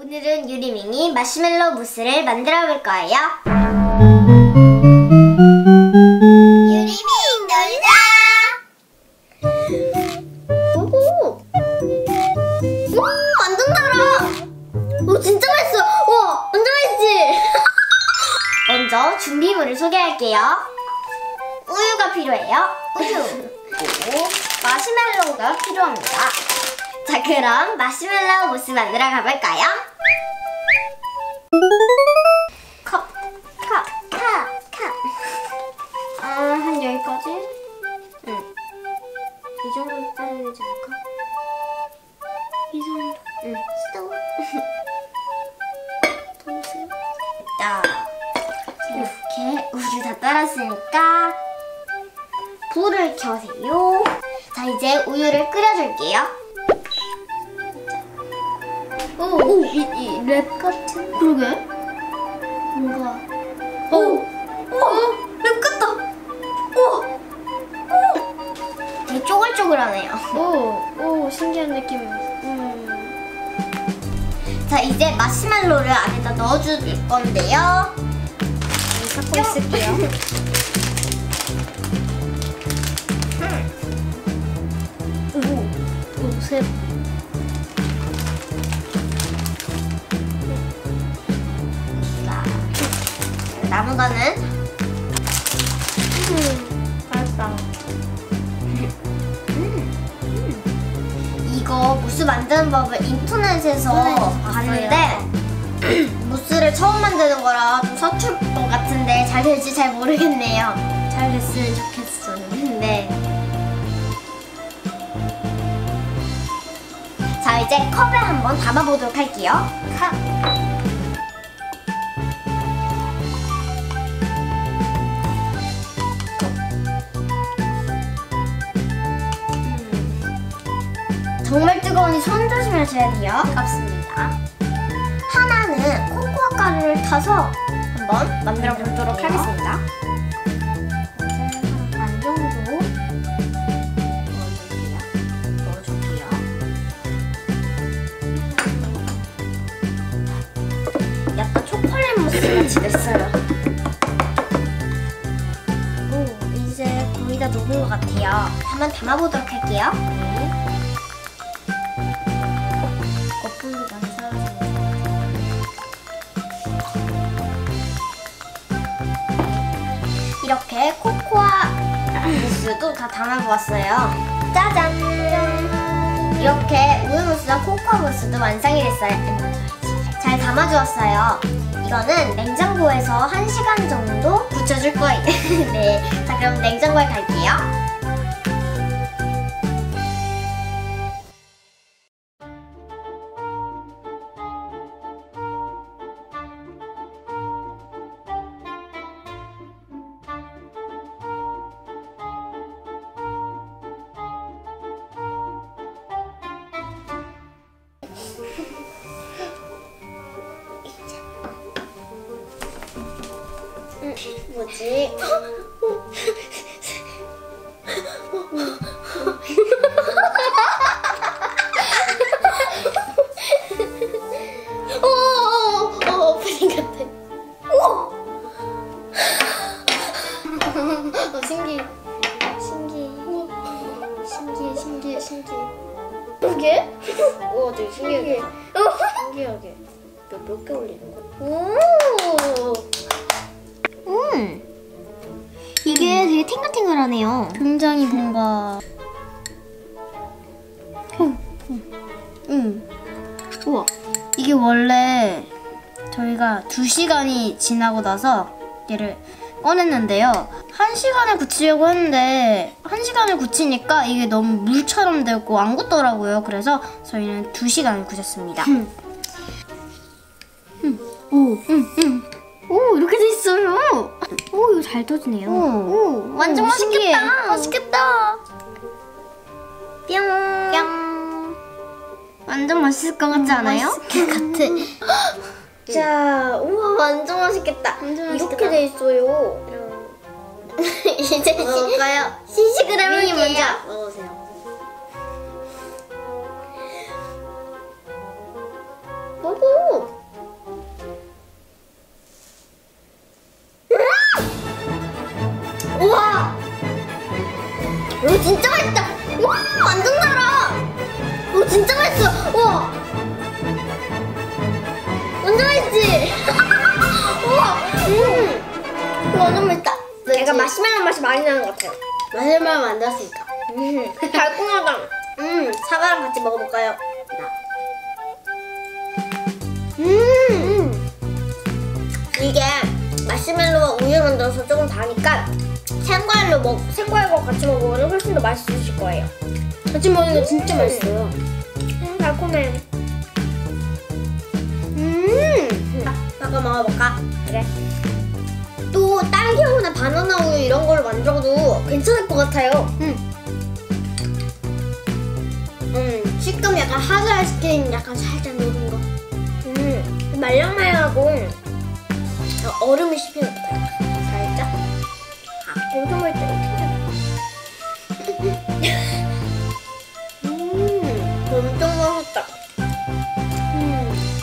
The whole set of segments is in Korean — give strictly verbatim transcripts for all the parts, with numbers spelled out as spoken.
오늘은 유리밍이 마시멜로 무스를 만들어 볼 거예요. 유리밍 놀자! 오호! 오, 완전 달아! 오, 진짜 맛있어! 와, 완전 맛있지? 먼저 준비물을 소개할게요. 우유가 필요해요. 우유! 그리고 마시멜로우가 필요합니다. 자, 그럼 마시멜로우 무스 만들어 가볼까요? 컵, 컵, 컵, 컵. 아, 한 여기까지? 응. 이 정도 따야 되지 않을까? 이 정도? 응. 스톱. 도우세요. 자, 이렇게 우유 다 따랐으니까 불을 켜세요. 자, 이제 우유를 끓여줄게요. 오, 오, 이, 이 랩 같은? 그러게. 뭔가. 오, 오, 랩 같다. 오, 오. 되게 쪼글쪼글하네요. 오, 오, 신기한 느낌. 음. 자, 이제 마시멜로를 안에다 넣어줄 건데요. 섞고 있을게요. 오, 오, 셋. 자, 남은 거는 음, 맛있다. 음. 이거 무스 만드는 법을 인터넷에서 인터넷에서 봤는데 무스를 처음 만드는 거라 좀 서툴 것 같은데 잘 될지 잘 모르겠네요. 잘 됐으면 좋겠어요. 네. 자, 이제 컵에 한번 담아보도록 할게요. 컵. 음. 정말 뜨거우니 손 조심하셔야 돼요. 뜨겁습니다. 하나는 코코아 가루를 타서 한번 만들어 보도록 하겠습니다. 반 정도 넣어줄게요. 넣어줄게요. 약간 초콜릿 무스 같이 됐어요. 오, 이제 거의 다 녹은 것 같아요. 한번 담아보도록 할게요. 거품이 많이 사라지네요. 이렇게 코코아 무스도 다 담아보았어요. 짜잔! 이렇게 우유 무스와 코코아 무스도 완성이 됐어요. 잘 담아주었어요. 이거는 냉장고에서 한 시간 정도 굳혀줄 거예요. 네, 자, 그럼 냉장고에 갈게요. 음, 뭐지? 오, 오, 푸딩 같아. 오, 어, 신기해. 신기해. 신기해, 신기해, 신기해. 이게? 오, 되게 신기하게. 신기하게. 몇, 몇 개 올리는 거야? 오, 음, 이게 되게 탱글탱글하네요. 굉장히 뭔가. 음, 우와. 이게 원래 저희가 두 시간이 지나고 나서 얘를 꺼냈는데요. 한 시간을 굳히려고 했는데 한 시간을 굳히니까 이게 너무 물처럼 되고 안 굳더라고요. 그래서 저희는 두 시간을 굳혔습니다. 음. 음. 오, 음, 음. 오, 이렇게 돼 있어요. 오, 이거 잘 터지네요. 오, 오, 완전 오, 맛있겠다. 신기해. 맛있겠다. 뿅. 뿅. 완전 맛있을 것 같지 않아요? 맛있을 것 같아. 자, 우와, 완전 맛있겠다. 완전 이렇게 맛있겠다. 돼 있어요. 이제 먹을까요? 시식을 미니 해볼게요. 먼저 먹으세요. 오, 진짜 맛있다. 와, 완전 달아. 오, 진짜 맛있어. 와, 완전 맛있지. 우와, 음, 이거 완전 맛있다. 얘가 마시멜로 맛이 많이 나는 것 같아요. 마지막에 만들었으니까. 음, 달콤하다. 음, 사과랑 같이 먹어볼까요? 음, 이게 마시멜로와 우유 만들어서 조금 다니까 생과일로 먹, 생과일과 같이 먹으면 훨씬 더 맛있으실 거예요. 같이 먹으니까 진짜 맛있어요. 음, 달콤해. 음, 잠깐 먹어볼까? 그래. 또 딸기우유나 바나나 우유 이런 걸로 만들어도 괜찮을 것 같아요. 음. 음, 식감이 약간 하드 아이스크림 약간 살짝 녹은 거. 음, 말랑말랑하고 얼음이 씹히는 것 같아요. 살짝. 아, 엄청 맛있다. 음, 엄청 맛있다. 음,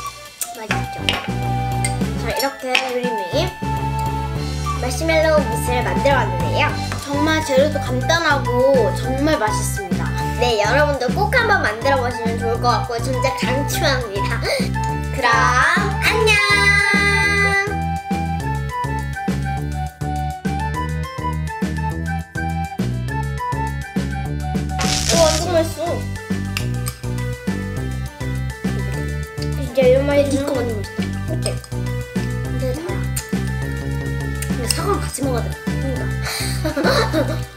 맛있죠. 자, 이렇게 우리미 마시멜로우 무스를 만들어 왔는데요. 정말 재료도 간단하고 정말 맛있습니다. 네, 여러분도 꼭 한번 만들어 보시면 좋을 것 같고 진짜 강추합니다. 그럼 안녕. 오, 완전 맛있어. 진짜 이런 말이 이거 완전 맛있다. 그치? 근데 달아. 근데 사과랑 같이 먹어야 돼. 그러니까.